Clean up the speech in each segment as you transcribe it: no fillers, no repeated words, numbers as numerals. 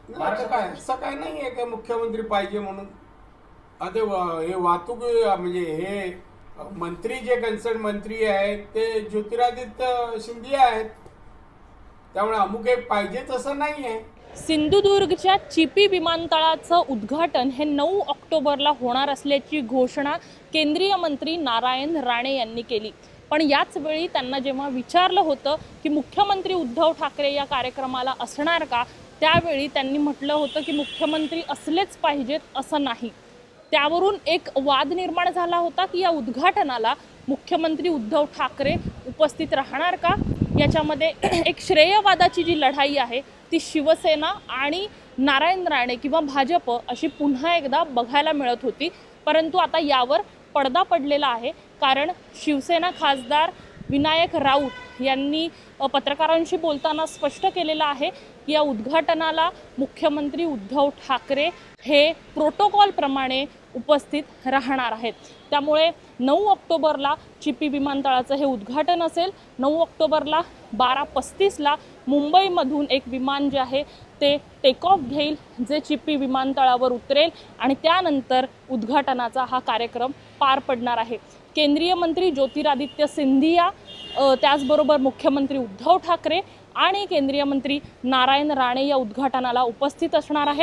आता काय असं काय नाही आहे का मुख्यमंत्री पाहिजे म्हणून. आता हे वाहतूक म्हणजे हे मंत्री जे कन्सर्न मंत्री आहेत ते ज्योतिरादित्य सिंधिया आहेत, त्यामुळे अमुक एक पाहिजेच असं नाही आहे. सिंधुदुर्गच्या चिपी विमानतळाचं उद्घाटन हे 9 ऑक्टोबरला होणार असल्याची घोषणा केंद्रीय मंत्री नारायण राणे यांनी केली. पण याच वेळी त्यांना जेव्हा विचारलं होतं की मुख्यमंत्री उद्धव ठाकरे या कार्यक्रमाला असणार का, त्यावेळी त्यांनी म्हटलं होतं की मुख्यमंत्री असलेच पाहिजेत असं नाही. त्यावरून एक वाद निर्माण झाला होता की या उद्घाटनाला मुख्यमंत्री उद्धव ठाकरे उपस्थित राहणार का. याच्यामध्ये एक श्रेयवादाची जी लढाई आहे ती शिवसेना आणि नारायण राणे किंवा भाजप अशी पुन्हा एकदा बघायला मिळत होती. परंतु आता यावर पडदा पडलेला आहे, कारण शिवसेना खासदार विनायक राऊत यांनी पत्रकारांशी बोलताना स्पष्ट केलेलं आहे की या उद्घाटनाला मुख्यमंत्री उद्धव ठाकरे हे प्रोटोकॉलप्रमाणे उपस्थित राहणार आहेत. त्यामुळे 9 ऑक्टोबरला चिपी विमानतळाचं हे उद्घाटन असेल. 9 ऑक्टोबरला 12:35ला मुंबईमधून एक विमान जे आहे ते टेक ऑफ घेईल, जे चिपी विमानतळावर उतरेल आणि त्यानंतर उद्घाटनाचा हा कार्यक्रम पार पडणार आहे. केंद्रीय मंत्री ज्योतिरादित्य सिंधिया, त्याचबरोबर मुख्यमंत्री उद्धव ठाकरे आणि केंद्रीय मंत्री नारायण राणे या उद्घाटनाला उपस्थित असणार आहेत.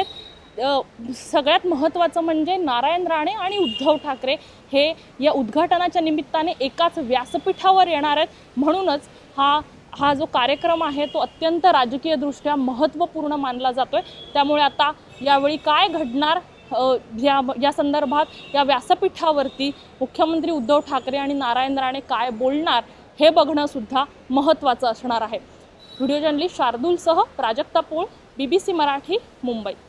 सगळ्यात महत्त्वाचं म्हणजे नारायण राणे आणि उद्धव ठाकरे हे या उद्घाटनाच्या निमित्ताने एकाच व्यासपीठावर येणार आहेत. म्हणूनच हा जो कार्यक्रम आहे तो अत्यंत राजकीयदृष्ट्या महत्त्वपूर्ण मानला जातोय. त्यामुळे आता यावेळी काय घडणार या संदर्भात या व्यासपीठावरती मुख्यमंत्री उद्धव ठाकरे आणि नारायण राणे काय बोलणार हे बघणं सुद्धा महत्त्वाचं असणार आहे. व्हिडिओ जर्नलिस्ट शार्दूलसह प्राजक्ता पोळ, BBC मराठी, मुंबई.